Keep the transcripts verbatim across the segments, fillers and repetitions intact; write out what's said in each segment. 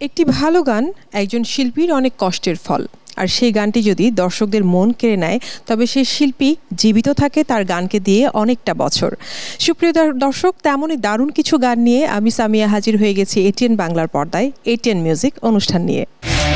একটি ভালো গান একজন শিল্পীর অনেক কষ্টের ফল, আর সেই গানটি যদি দর্শকদের মন কেড়ে নেয় তবে সেই শিল্পী জীবিত থাকে তার গানকে দিয়ে অনেকটা বছর। সুপ্রিয় দর্শক, তেমনই দারুণ কিছু গান নিয়ে আমি সামিয়া হাজির হয়ে গেছি এটিএন বাংলার পর্দায় এটিএন মিউজিক অনুষ্ঠান নিয়ে।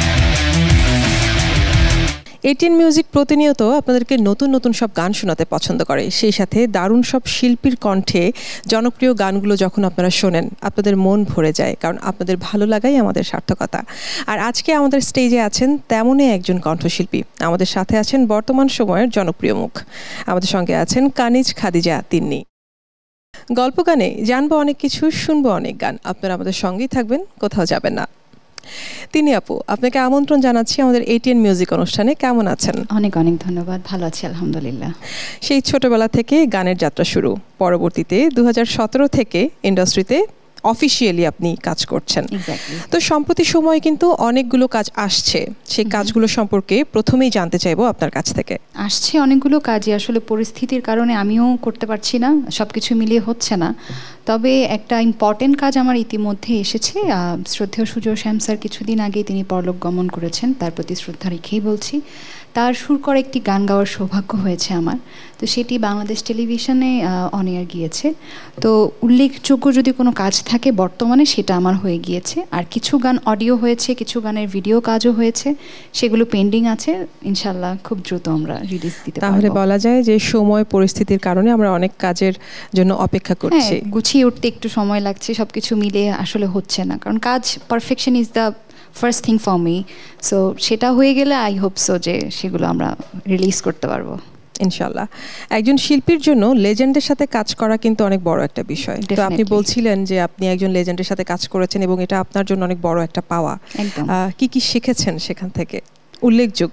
এটিএন মিউজিক প্রতিনিয়ত আপনাদেরকে নতুন নতুন সব গান শোনাতে পছন্দ করে, সেই সাথে দারুণ সব শিল্পীর কণ্ঠে জনপ্রিয় গানগুলো যখন আপনারা শোনেন আপনাদের মন ভরে যায়, কারণ আপনাদের ভালো লাগাই আমাদের সার্থকতা। আর আজকে আমাদের স্টেজে আছেন তেমনই একজন কণ্ঠশিল্পী, আমাদের সাথে আছেন বর্তমান সময়ের জনপ্রিয় মুখ, আমাদের সঙ্গে আছেন কানিজ খাদিজা তিন্নি। গল্প গানে জানবো অনেক কিছু, শুনবো অনেক গান, আপনারা আমাদের সঙ্গেই থাকবেন, কোথাও যাবেন না। তিনি আপু, আপনাকে আমন্ত্রণ জানাচ্ছি আমাদের এটিএন মিউজিক অনুষ্ঠানে। কেমন আছেন? অনেক অনেক ধন্যবাদ, ভালো আছি আলহামদুলিল্লাহ। সেই ছোটবেলা থেকে গানের যাত্রা শুরু, পরবর্তীতে দু হাজার সতেরো থেকে ইন্ডাস্ট্রিতে অফিসিয়ালি আপনি কাজ করছেন। তো সম্প্রতি সময়ে কিন্তু অনেকগুলো কাজ আসছে, সেই কাজগুলো সম্পর্কে প্রথমেই জানতে চাইবো আপনার কাছ থেকে। আসছে অনেকগুলো কাজই, আসলে পরিস্থিতির কারণে আমিও করতে পারছি না, সব কিছু মিলিয়ে হচ্ছে না। তবে একটা ইম্পর্টেন্ট কাজ আমার ইতিমধ্যে এসেছে। শ্রদ্ধেয় সুজয় শ্যাম স্যার কিছুদিন আগে তিনি পরলোক গমন করেছেন, তার প্রতি শ্রদ্ধা রেখেই বলছি। তার সুর করে একটি গান গাওয়ার সৌভাগ্য হয়েছে আমার, তো সেটি বাংলাদেশ টেলিভিশনে অন এয়ার গিয়েছে। তো উল্লেখযোগ্য যদি কোনো কাজ থাকে বর্তমানে সেটা আমার হয়ে গিয়েছে। আর কিছু গান অডিও হয়েছে, কিছু গানের ভিডিও কাজও হয়েছে, সেগুলো পেন্ডিং আছে। ইনশাল্লাহ খুব দ্রুত আমরা রিলিজ দিতে পারব। তাহলে বলা যায় যে সময় পরিস্থিতির কারণে আমরা অনেক কাজের জন্য অপেক্ষা করছি। হ্যাঁ, গুছিয়ে উঠতে একটু সময় লাগছে, সব কিছু মিলে আসলে হচ্ছে না, কারণ কাজ perfection is the first thing for me. So সেটা হয়ে গেলে আই হোপ সো যে সেগুলো আমরা রিলিজ করতে পারবো ইনশাল্লাহ। একজন শিল্পীর জন্য লেজেন্ডের সাথে কাজ করা কিন্তু অনেক বড় একটা বিষয়। তো আপনি বলছিলেন যে আপনি একজন লেজেন্ডের সাথে কাজ করেছেন এবং এটা আপনার জন্য অনেক বড় একটা পাওয়া। কি কি শিখেছেন সেখান থেকে উল্লেখযোগ্য?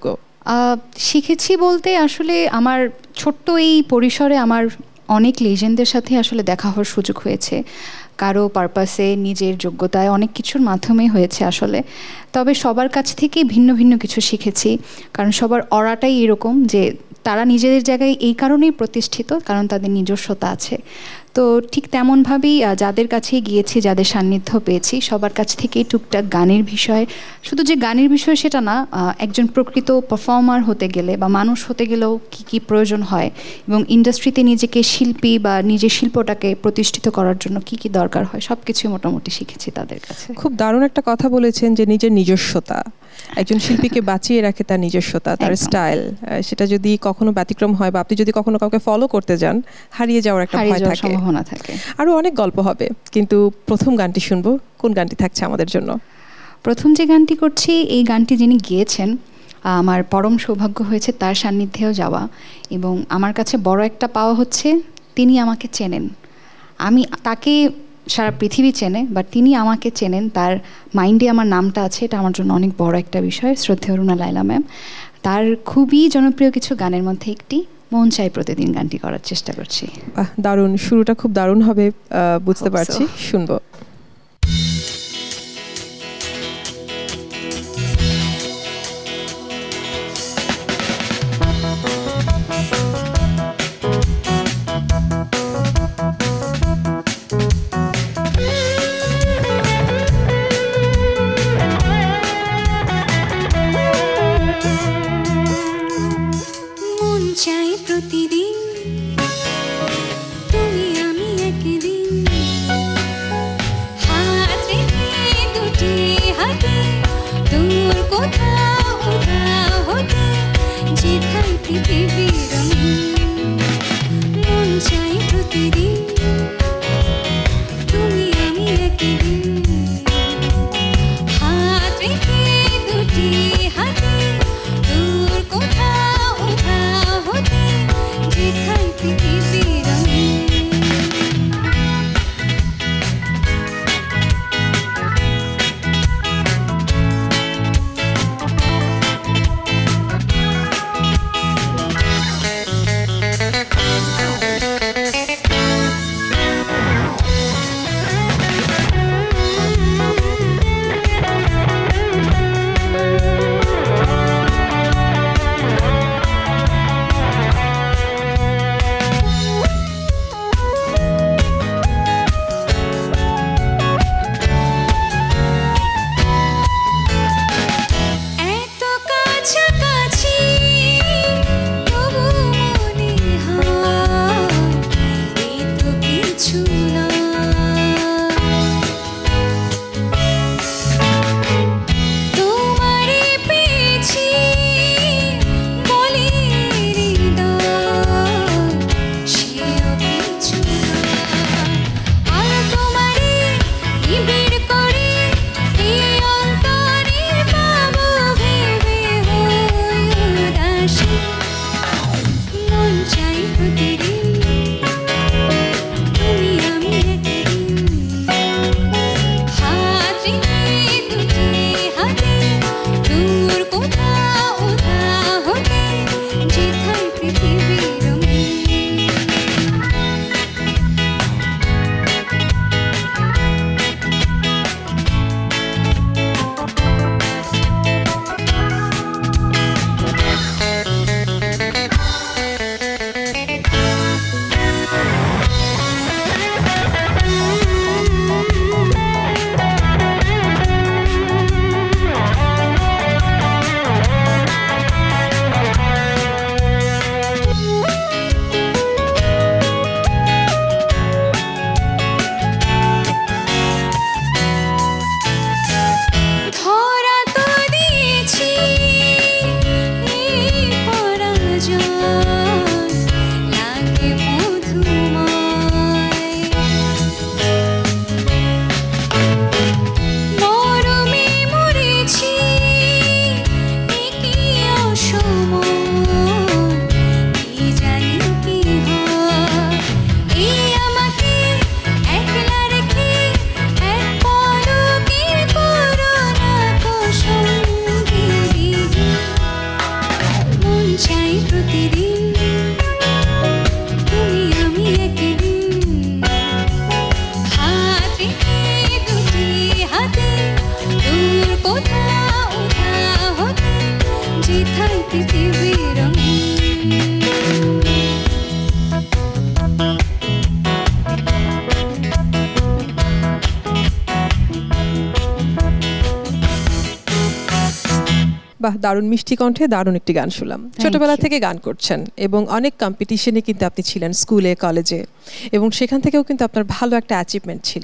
শিখেছি বলতে আসলে আমার ছোট্ট এই পরিসরে আমার অনেক লেজেন্ডদের সাথে আসলে দেখা হওয়ার সুযোগ হয়েছে, কারো পারপাসে, নিজের যোগ্যতায়, অনেক কিছুর মাধ্যমে হয়েছে আসলে। তবে সবার কাছ থেকে ভিন্ন ভিন্ন কিছু শিখেছি, কারণ সবার অরাটাই এরকম যে তারা নিজেদের জায়গায় এই কারণেই প্রতিষ্ঠিত, কারণ তাদের নিজস্বতা আছে। তো ঠিক তেমনভাবেই যাদের কাছেই গিয়েছি, যাদের সান্নিধ্য পেয়েছি, সবার কাছ থেকেই টুকটাক গানের বিষয়, শুধু যে গানের বিষয় সেটা না, একজন প্রকৃত পারফর্মার হতে গেলে বা মানুষ হতে গেলেও কী কী প্রয়োজন হয় এবং ইন্ডাস্ট্রিতে নিজেকে শিল্পী বা নিজের শিল্পটাকে প্রতিষ্ঠিত করার জন্য কি কি দরকার হয়, সব কিছুই মোটামুটি শিখেছি তাদের কাছে। খুব দারুণ একটা কথা বলেছেন যে নিজের নিজস্বতা, একজন শিল্পীকে বাঁচিয়ে রাখে তার নিজস্বতা, তার স্টাইল। সেটা যদি কখনো ব্যতিক্রম হয় বা আপনি যদি কখনো কাউকে ফলো করতে যান, হারিয়ে যাওয়ার একটা ভয় থাকে, সম্ভাবনা থাকে। আরো অনেক গল্প হবে, কিন্তু প্রথম গানটি শুনবো। কোন গানটি থাকছে আমাদের জন্য? প্রথম যে গানটি করছি, এই গানটি যিনি গেয়েছেন আমার পরম সৌভাগ্য হয়েছে তার সান্নিধ্যেও যাওয়া, এবং আমার কাছে বড় একটা পাওয়া হচ্ছে তিনি আমাকে চেনেন। আমি তাকে সারা পৃথিবী চেনে, বাট তিনি আমাকে চেনেন, তার মাইন্ডে আমার নামটা আছে, এটা আমার জন্য অনেক বড় একটা বিষয়। শ্রদ্ধেয় রুনা লায়লা ম্যাম, তার খুবই জনপ্রিয় কিছু গানের মধ্যে একটি মন চাই প্রতিদিন গানটি করার চেষ্টা করছি। বাহ, দারুণ, শুরুটা খুব দারুণ হবে বুঝতে পারছি, শুনবো। প্রতিদিন তুমি আমি একদিন পৃথিবী রঙিন। বাহ, দারুণ মিষ্টি কণ্ঠে দারুণ একটি গান শুনলাম। ছোটবেলা থেকে গান করছেন এবং অনেক কম্পিটিশনে কিন্তু আপনি ছিলেন স্কুলে কলেজে, এবং সেখান থেকেও কিন্তু আপনার ভালো একটা অ্যাচিভমেন্ট ছিল।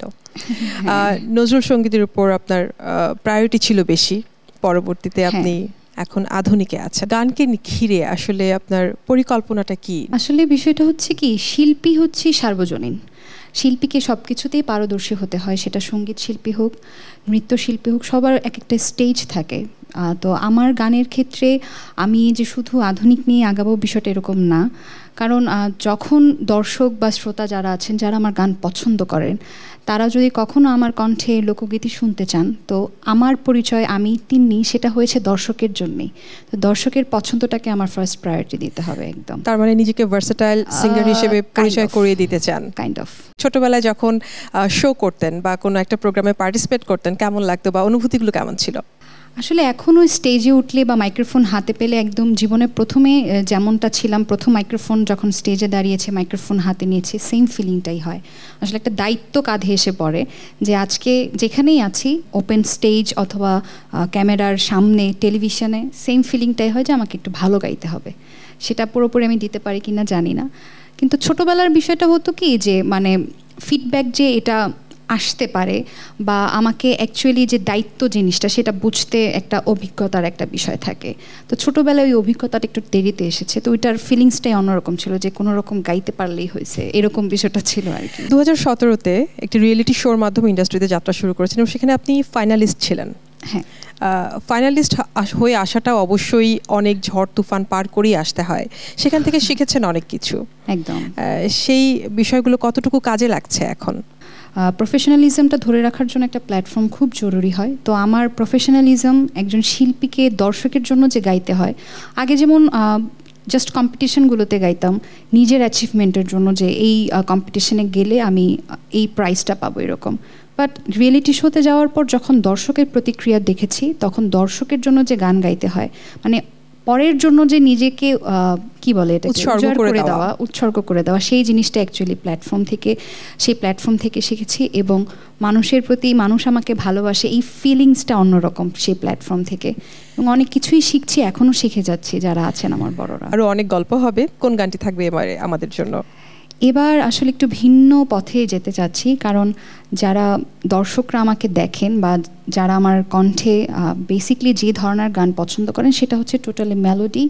নজরুল সঙ্গীতের উপর আপনার প্রায়োরিটি ছিল বেশি, পরবর্তীতে আপনি এখন আধুনিকে আছেন। গানকে ঘিরে আসলে আপনার পরিকল্পনাটা কি? আসলে বিষয়টা হচ্ছে কি, শিল্পী হচ্ছে সার্বজনীন। শিল্পীকে সব কিছুতেই পারদর্শী হতে হয়, সেটা সঙ্গীত শিল্পী হোক, নৃত্যশিল্পী হোক, সবার এক একটা স্টেজ থাকে। তো আমার গানের ক্ষেত্রে আমি যে শুধু আধুনিক নিয়ে আগাবো বিষয়টা এরকম না, কারণ যখন দর্শক বা শ্রোতা যারা আছেন, যারা আমার গান পছন্দ করেন, তারা যদি কখনো আমার কণ্ঠে লোকগীতি শুনতে চান, তো আমার পরিচয় আমি তিন্নি, সেটা হয়েছে দর্শকের জন্যেই। তো দর্শকের পছন্দটাকে আমার ফার্স্ট প্রায়োরিটি দিতে হবে একদম। তার মানে নিজেকে ভার্সেটাইল সিঙ্গার হিসেবে পরিচয় করিয়ে দিতে চান। Kind of. ছোটবেলায় যখন শো করতেন বা কোনো একটা প্রোগ্রামে পার্টিসিপেট করতেন, কেমন লাগতো বা অনুভূতিগুলো কেমন ছিল? আসলে এখনও স্টেজে উঠলে বা মাইক্রোফোন হাতে পেলে একদম জীবনে প্রথমে যেমনটা ছিলাম, প্রথম মাইক্রোফোন যখন স্টেজে দাঁড়িয়েছে, মাইক্রোফোন হাতে নিয়েছে, সেম ফিলিংটাই হয়। আসলে একটা দায়িত্ব কাঁধে এসে পড়ে যে আজকে যেখানেই আছি, ওপেন স্টেজ অথবা ক্যামেরার সামনে, টেলিভিশনে, সেম ফিলিংটাই হয় যে আমাকে একটু ভালো গাইতে হবে। সেটা পুরোপুরি আমি দিতে পারি কিনা জানি না, কিন্তু ছোটোবেলার বিষয়টা হতো কি যে মানে ফিডব্যাক যে এটা আসতে পারে বা আমাকে অ্যাকচুয়ালি যে দায়িত্ব জিনিসটা সেটা বুঝতে একটা অভিজ্ঞতার একটা বিষয় থাকে। তো ছোটোবেলায় ওই অভিজ্ঞতাটা একটু দেরিতে এসেছে, তো ওইটার ফিলিংসটাই অন্যরকম ছিল, যে কোনো রকম গাইতে পারলেই হয়েছে, এরকম বিষয়টা ছিল আর কি। দু হাজার সতেরোতে একটি রিয়েলিটি শোর মাধ্যমে ইন্ডাস্ট্রিতে যাত্রা শুরু করেছেন এবং সেখানে আপনি ফাইনালিস্ট ছিলেন। হ্যাঁ, ফাইনালিস্ট হয়ে আসাটাও অবশ্যই অনেক ঝড় তুফান পার করেই আসতে হয়, সেখান থেকে শিখেছেন অনেক কিছু। একদম। সেই বিষয়গুলো কতটুকু কাজে লাগছে এখন? প্রফেশনালিজমটা ধরে রাখার জন্য একটা প্ল্যাটফর্ম খুব জরুরি হয়। তো আমার প্রফেশনালিজম একজন শিল্পীকে দর্শকের জন্য যে গাইতে হয়, আগে যেমন জাস্ট কম্পিটিশনগুলোতে গাইতাম নিজের অ্যাচিভমেন্টের জন্য, যে এই কম্পিটিশনে গেলে আমি এই প্রাইজটা পাবো এরকম, বাট রিয়েলিটি শোতে যাওয়ার পর যখন দর্শকের প্রতিক্রিয়া দেখেছি, তখন দর্শকের জন্য যে গান গাইতে হয়, মানে পরের জন্য যে নিজেকে কি বলে এটা উৎসর্গ করে দেওয়া উৎসর্গ করে দেওয়া সেই জিনিসটা অ্যাকচুয়ালি প্ল্যাটফর্ম থেকে সেই প্ল্যাটফর্ম থেকে শিখেছি। এবং মানুষের প্রতি মানুষ আমাকে ভালোবাসে, এই ফিলিংসটা অন্যরকম সেই প্ল্যাটফর্ম থেকে। এবং অনেক কিছুই শিখছি, এখনও শিখে যাচ্ছি যারা আছেন আমার বড়রা। আরও অনেক গল্প হবে। কোন গানটি থাকবে এবারে আমাদের জন্য? এবার আসলে একটু ভিন্ন পথে যেতে চাচ্ছি, কারণ যারা দর্শকরা আমাকে দেখেন বা যারা আমার কণ্ঠে বেসিকলি যে ধরনের গান পছন্দ করেন, সেটা হচ্ছে টোটালি মেলোডি,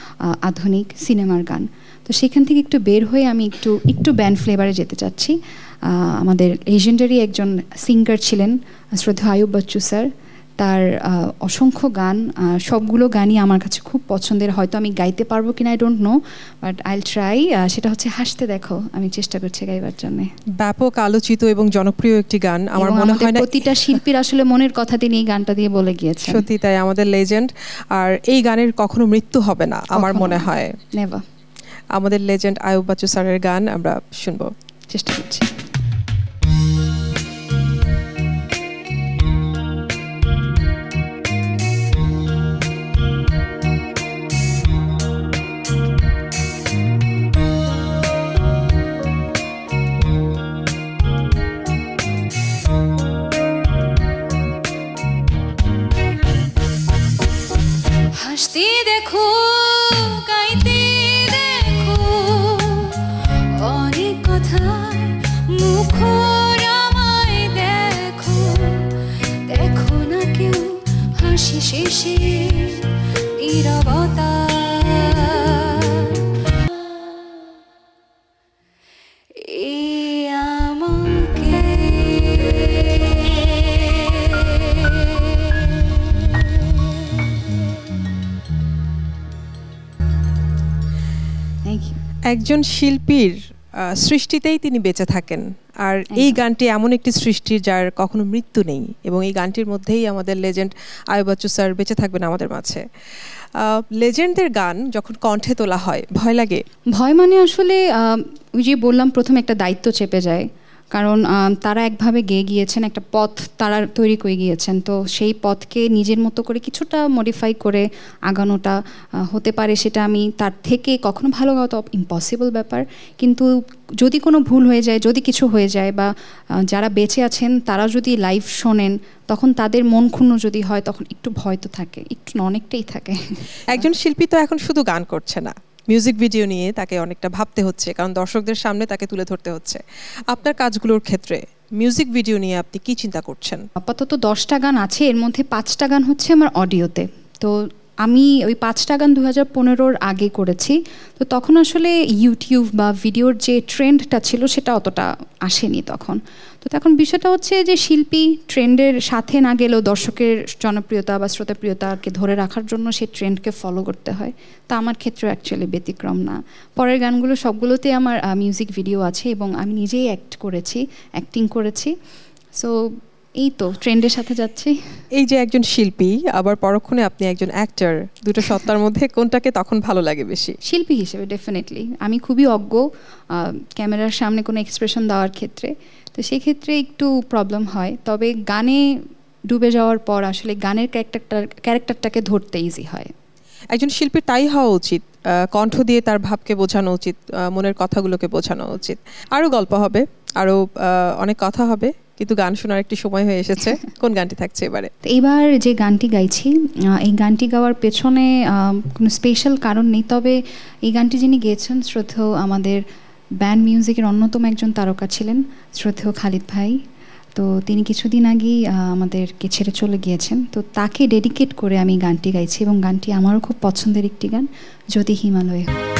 আধুনিক সিনেমার গান। তো সেখান থেকে একটু বের হয়ে আমি একটু একটু ব্যান্ড ফ্লেভারে যেতে চাচ্ছি। আমাদের লেজেন্ডারি একজন সিঙ্গার ছিলেন শ্রদ্ধেয় আয়ুব বাচ্চু স্যার, তার অসংখ্য গান, সবগুলো গানই আমার কাছে খুব পছন্দের। হয়তো আমি গাইতে পারবো কিনা I don't know, but I'll try. সেটা হচ্ছে হাসতে দেখো, আমি চেষ্টা করছি গাইবার জন্য। ব্যাপক আলোচিত এবং জনপ্রিয় একটি গান। আমার মনে হয় না প্রতিটা শিল্পীর আসলে মনের কথা তিনি এই গানটা দিয়ে বলে গিয়েছেন। সত্যি তাই, আমাদের লেজেন্ড। আর এই গানের কখনো মৃত্যু হবে না আমার মনে হয়। নেভার। আমাদের লেজেন্ড আয়ুব বাচ্চু স্যারের গান আমরা শুনবো, চেষ্টা করছি। হাসতে দেখো, গাইতে দেখো, অনেক কথার মুখর আমায় দেখো। দেখো না কেউ হাসি শেষে নীরবতা, এই আমাকে একজন শিল্পীর সৃষ্টিতেই তিনি বেঁচে থাকেন। আর এই গানটি এমন একটি সৃষ্টি যার কখনো মৃত্যু নেই, এবং এই গানটির মধ্যেই আমাদের লেজেন্ড আয়ুব বাচ্চু স্যার বেঁচে থাকবেন আমাদের মাঝে। লেজেন্ডদের গান যখন কণ্ঠে তোলা হয়, ভয় লাগে? ভয় মানে আসলে ওই যে বললাম প্রথমে একটা দায়িত্ব চেপে যায়, কারণ আম, তারা একভাবে গেয়ে গিয়েছেন, একটা পথ তারা তৈরি করে গিয়েছেন, তো সেই পথকে নিজের মতো করে কিছুটা মডিফাই করে আগানোটা আহ, হতে পারে, সেটা আমি তার থেকে কখনো ভালো গাওয়া তো ইম্পসিবল ব্যাপার, কিন্তু যদি কোনো ভুল হয়ে যায়, যদি কিছু হয়ে যায়, বা আহ, যারা বেঁচে আছেন তারা যদি লাইভ শোনেন, তখন তাদের মন ক্ষুণ্ণ যদি হয়, তখন একটু ভয় তো থাকে, একটু না, অনেকটাই থাকে। একজন শিল্পী তো এখন শুধু গান করছে না, মিউজিক ভিডিও নিয়ে তাকে অনেকটা ভাবতে হচ্ছে, কারণ দর্শকদের সামনে তাকে তুলে ধরতে হচ্ছে। আপনার কাজগুলোর ক্ষেত্রে মিউজিক ভিডিও নিয়ে আপনি কি চিন্তা করছেন? আপাতত দশটা গান আছে, এর মধ্যে পাঁচটা গান হচ্ছে আমার অডিওতে। তো আমি ওই পাঁচটা গান দু হাজার পনেরোর আগে করেছি, তো তখন আসলে ইউটিউব বা ভিডিওর যে ট্রেন্ডটা ছিল সেটা অতটা আসেনি তখন। তো এখন বিষয়টা হচ্ছে যে শিল্পী ট্রেন্ডের সাথে না গেলেও দর্শকের জনপ্রিয়তা বা শ্রোতাপ্রিয়তাকে ধরে রাখার জন্য সেই ট্রেন্ডকে ফলো করতে হয়। তা আমার ক্ষেত্রে অ্যাকচুয়ালি ব্যতিক্রম না। পরের গানগুলো সবগুলোতে আমার মিউজিক ভিডিও আছে এবং আমি নিজেই অ্যাক্ট করেছি, অ্যাক্টিং করেছি। সো এই তো ট্রেন্ডের সাথে যাচ্ছি। এই যে একজন শিল্পী আবার পরক্ষণে আপনি একজন অ্যাক্টর, দুটো সত্তার মধ্যে কোনটাকে তখন ভালো লাগে বেশি? শিল্পী হিসেবে ডেফিনেটলি আমি খুবই অজ্ঞ ক্যামেরার সামনে কোনো এক্সপ্রেশন দেওয়ার ক্ষেত্রে, তো সেক্ষেত্রে একটু প্রবলেম হয়। তবে গানে ডুবে যাওয়ার পর আসলে গানের ক্যারেক্টারটা ক্যারেক্টারটাকে ধরতে ইজি হয়। একজন শিল্পীর তাই হওয়া উচিত, আহ, কণ্ঠ দিয়ে তার ভাবকে বোঝানো উচিত, আহ, মনের কথাগুলোকে বোঝানো উচিত। আরও গল্প হবে, আরও অনেক কথা হবে, কিন্তু গান শোনার একটি সময় হয়ে এসেছে। কোন গানটি থাকছে এবারে? তো এবার যে গানটি গাইছি, আহ, এই গানটি গাওয়ার পেছনে আহ, কোনো স্পেশাল কারণ নেই, তবে এই গানটি যিনি গেয়েছেন শ্রদ্ধেয় আমাদের ব্যান্ড মিউজিকের অন্যতম একজন তারকা ছিলেন, শ্রদ্ধেয় খালিদ ভাই। তো তিনি কিছুদিন আগেই আহ, আমাদেরকে ছেড়ে চলে গিয়েছেন, তো তাকে ডেডিকেট করে আমি গানটি গাইছি এবং গানটি আমারও খুব পছন্দের একটি গান, যদি হিমালয়।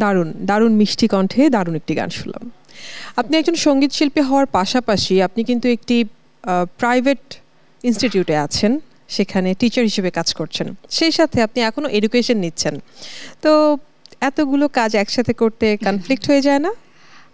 দারুণ দারুণ মিষ্টি কণ্ঠে দারুণ একটি গান শুনলাম। আপনি একজন সঙ্গীত শিল্পী হওয়ার পাশাপাশি আপনি কিন্তু একটি প্রাইভেট ইনস্টিটিউটে আছেন, সেখানে টিচার হিসেবে কাজ করছেন, সেই সাথে আপনি এখনও এডুকেশন নিচ্ছেন। তো এতগুলো কাজ একসাথে করতে কনফ্লিক্ট হয়ে যায় না?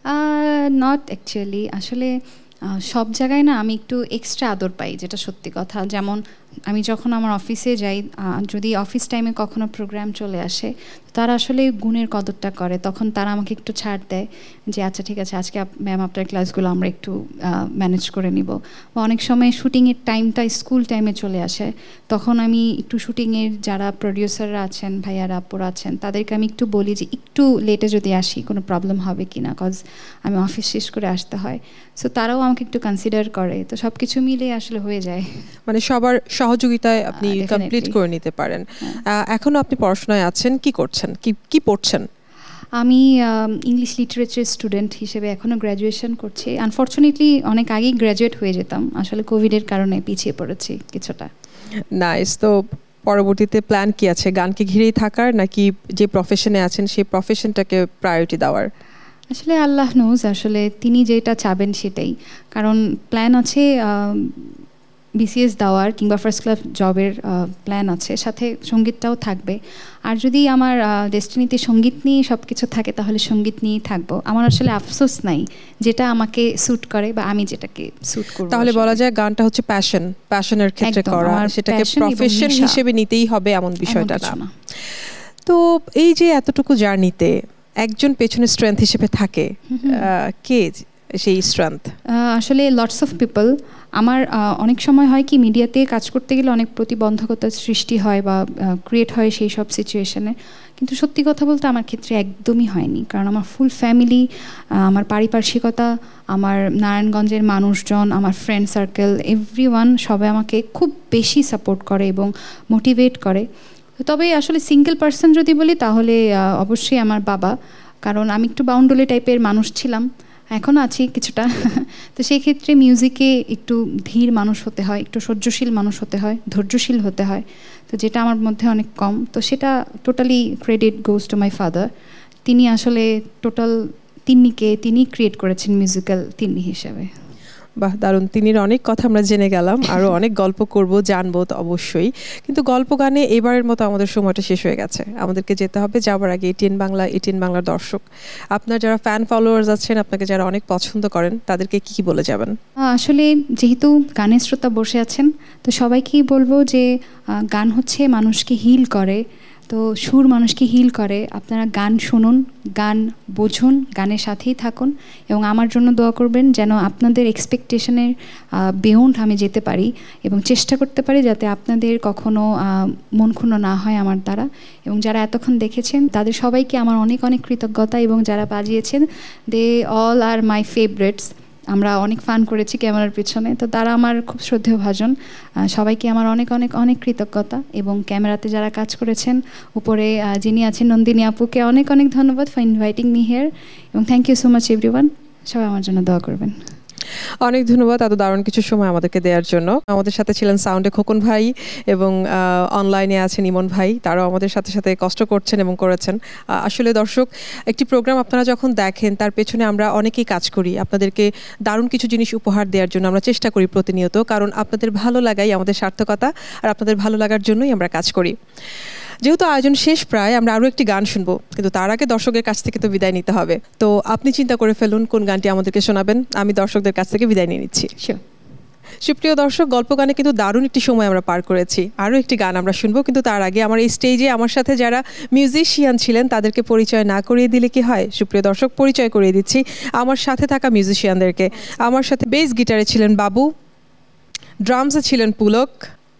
নট অ্যাকচুয়ালি, আসলে সব জায়গায় না আমি একটু এক্সট্রা আদর পাই, যেটা সত্যি কথা। যেমন আমি যখন আমার অফিসে যাই, যদি অফিস টাইমে কখনো প্রোগ্রাম চলে আসে, তারা আসলে গুণের কদরটা করে, তখন তারা আমাকে একটু ছাড় দেয় যে আচ্ছা ঠিক আছে, আজকে ম্যাম আপনার ক্লাসগুলো আমরা একটু ম্যানেজ করে নিব। বা অনেক সময় শুটিংয়ের টাইমটা স্কুল টাইমে চলে আসে, তখন আমি একটু শুটিংয়ের যারা প্রডিউসাররা আছেন, ভাইয়ারা আপুরা আছেন, তাদেরকে আমি একটু বলি যে একটু লেটে যদি আসি কোনো প্রবলেম হবে কি না, কজ আমি অফিস শেষ করে আসতে হয়। সো তারাও আমাকে একটু কনসিডার করে, তো সব কিছু মিলে আসলে হয়ে যায়। মানে সবার সহযোগিতায় আপনি কমপ্লিট করে নিতে পারেন। এখনো আপনি পড়াশোনায় আছেন, কি করছেন, কি কি পড়ছেন? আমি ইংলিশ লিটারেচার স্টুডেন্ট হিসেবে এখনও গ্র্যাজুয়েশন করছি। আনফর্চুনেটলি অনেক আগেই গ্র্যাজুয়েট হয়ে যেতাম, আসলে কোভিডের কারণে পিছিয়ে পড়েছি কিছুটা। নাইস। তো পরবর্তীতে প্ল্যান কি আছে, গানকে ঘিরেই থাকার নাকি যে প্রফেশনে আছেন সেই প্রফেশনটাকে প্রায়োরিটি দেওয়ার? আসলে আল্লাহ নোজ, আসলে তিনি যেটা চাবেন সেটাই। কারণ প্ল্যান আছে বিসিএস দেওয়ার কিংবা ফার্স্ট ক্লাস জবের প্ল্যান আছে, সাথে সঙ্গীতটাও থাকবে। আর যদি আমার ডেস্টিনিতে সঙ্গীত নিয়ে সব কিছু থাকে তাহলে সঙ্গীত নিয়েই থাকবো। আমার আসলে আফসোস নাই, যেটা আমাকে স্যুট করে বা আমি যেটাকে স্যুট করব। তাহলে বলা যায় গানটা হচ্ছে প্যাশন, প্যাশনের ক্ষেত্রে করা, সেটাকে প্রফেশন হিসেবে নিতেই হবে এমন বিষয়টা না। তো এই যে এতটুকু জার্নিতে একজন পেছনে স্ট্রেংথ হিসেবে থাকে, কে সেই স্ট্রেংথ? আসলে লটস অফ পিপল। আমার অনেক সময় হয় কি, মিডিয়াতে কাজ করতে গেলে অনেক প্রতিবন্ধকতার সৃষ্টি হয় বা ক্রিয়েট হয় সেই সব সিচুয়েশনে, কিন্তু সত্যি কথা বলতে আমার ক্ষেত্রে একদমই হয়নি। কারণ আমার ফুল ফ্যামিলি, আমার পারিপার্শ্বিকতা, আমার নারায়ণগঞ্জের মানুষজন, আমার ফ্রেন্ড সার্কেল, এভরিওয়ান সবাই আমাকে খুব বেশি সাপোর্ট করে এবং মোটিভেট করে। তবে আসলে সিঙ্গেল পার্সন যদি বলি তাহলে অবশ্যই আমার বাবা, কারণ আমি একটু বাউন্ডুলে টাইপের মানুষ ছিলাম, এখনও আছি কিছুটা। তো সেই ক্ষেত্রে মিউজিকে একটু ধীর মানুষ হতে হয়, একটু সহ্যশীল মানুষ হতে হয়, ধৈর্যশীল হতে হয়, তো যেটা আমার মধ্যে অনেক কম। তো সেটা totally credit goes to my father. তিনি আসলে টোটাল তিন্নিকে তিনি ক্রিয়েট করেছেন মিউজিক্যাল তিন্নি হিসেবে। বাহ, দারুণ। তিনির অনেক কথা আমরা জেনে গেলাম, আরও অনেক গল্প করব, জানবো তো অবশ্যই। কিন্তু গল্প গানে এবারের মতো আমাদের সময়টা শেষ হয়ে গেছে, আমাদেরকে যেতে হবে। যাবার আগে এটিএন বাংলা, এটিএন বাংলার দর্শক, আপনার যারা ফ্যান ফলোয়ার্স আছেন, আপনাকে যারা অনেক পছন্দ করেন, তাদেরকে কি কি বলে যাবেন? আসলে যেহেতু গানের শ্রোতা বসে আছেন, তো সবাইকেই বলবো যে গান হচ্ছে মানুষকে হিল করে, তো সুর মানুষকে হিল করে। আপনারা গান শুনুন, গান বুঝুন, গানের সাথেই থাকুন এবং আমার জন্য দোয়া করবেন যেন আপনাদের এক্সপেকটেশনের বিয়ন্ড আমি যেতে পারি এবং চেষ্টা করতে পারি যাতে আপনাদের কখনো মন ক্ষুণ্ণ না হয় আমার দ্বারা। এবং যারা এতক্ষণ দেখেছেন তাদের সবাইকে আমার অনেক অনেক কৃতজ্ঞতা, এবং যারা বাজিয়েছেন they all R my favourites. আমরা অনেক ফান করেছি ক্যামেরার পিছনে, তো তারা আমার খুব শ্রদ্ধেয় ভাজন। সবাইকে আমার অনেক অনেক অনেক কৃতজ্ঞতা, এবং ক্যামেরাতে যারা কাজ করেছেন, উপরে যিনি আছেন নন্দিনী আপুকে অনেক অনেক ধন্যবাদ ফর ইনভাইটিং মি হিয়ার, এবং thank you so much everyone. সবাই আমার জন্য দোয়া করবেন। অনেক ধন্যবাদ এত দারুণ কিছু সময় আমাদেরকে দেওয়ার জন্য। আমাদের সাথে ছিলেন সাউন্ডে খোকন ভাই, এবং অনলাইনে আছেন ইমন ভাই, তারাও আমাদের সাথে সাথে কষ্ট করছেন এবং করেছেন। আসলে দর্শক, একটি প্রোগ্রাম আপনারা যখন দেখেন তার পেছনে আমরা অনেকেই কাজ করি, আপনাদেরকে দারুণ কিছু জিনিস উপহার দেওয়ার জন্য আমরা চেষ্টা করি প্রতিনিয়ত, কারণ আপনাদের ভালো লাগাই আমাদের সার্থকতা, আর আপনাদের ভালো লাগার জন্যই আমরা কাজ করি। যেহেতু আয়োজন শেষ প্রায়, আমরা আরও একটি গান শুনবো, কিন্তু তার আগে দর্শকের কাছ থেকে তো বিদায় নিতে হবে। তো আপনি চিন্তা করে ফেলুন কোন গানটি আমাদেরকে শোনাবেন, আমি দর্শকদের কাছ থেকে বিদায় নিয়ে নিচ্ছি। সুপ্রিয় দর্শক, গল্প গানে কিন্তু দারুণ একটি সময় আমরা পার করেছি, আরও একটি গান আমরা শুনবো, কিন্তু তার আগে আমার এই স্টেজে আমার সাথে যারা মিউজিশিয়ান ছিলেন তাদেরকে পরিচয় না করিয়ে দিলে কি হয়? সুপ্রিয় দর্শক, পরিচয় করিয়ে দিচ্ছি আমার সাথে থাকা মিউজিশিয়ানদেরকে। আমার সাথে বেস গিটারে ছিলেন বাবু, ড্রামসে ছিলেন পুলক,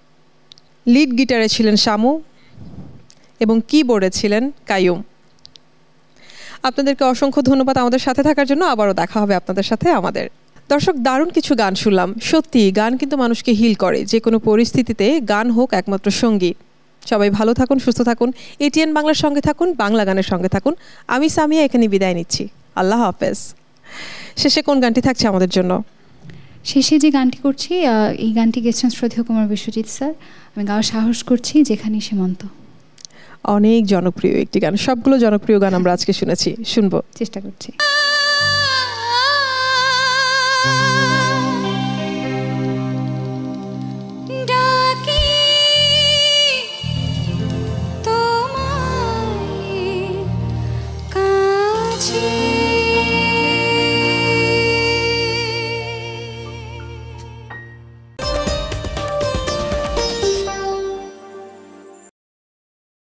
লিড গিটারে ছিলেন শামু, এবং কিবোর্ডে ছিলেন কাইয়ুম। আপনাদেরকে অসংখ্য ধন্যবাদ আমাদের সাথে থাকার জন্য। আবারও দেখা হবে আপনাদের সাথে আমাদের। দর্শক, দারুণ কিছু গান শুনলাম। সত্যি গান কিন্তু মানুষকে হিল করে, যে কোনো পরিস্থিতিতে গান হোক একমাত্র সঙ্গী। সবাই ভালো থাকুন, সুস্থ থাকুন, এটিএন বাংলার সঙ্গে থাকুন, বাংলা গানের সঙ্গে থাকুন। আমি সামিয়া এখানে বিদায় নিচ্ছি, আল্লাহ হাফেজ। শেষে কোন গানটি থাকছে আমাদের জন্য? শেষে যে গানটি করছি, এই গানটি গেছেন শ্রদ্ধেয় কুমার বিশ্বজিৎ স্যার। আমি গাওয়ার সাহস করছি, যেখানেই সীমান্ত। অনেক জনপ্রিয় একটি গান, সবগুলো জনপ্রিয় গান আমরা আজকে শুনেছি, শুনবো চেষ্টা করছি।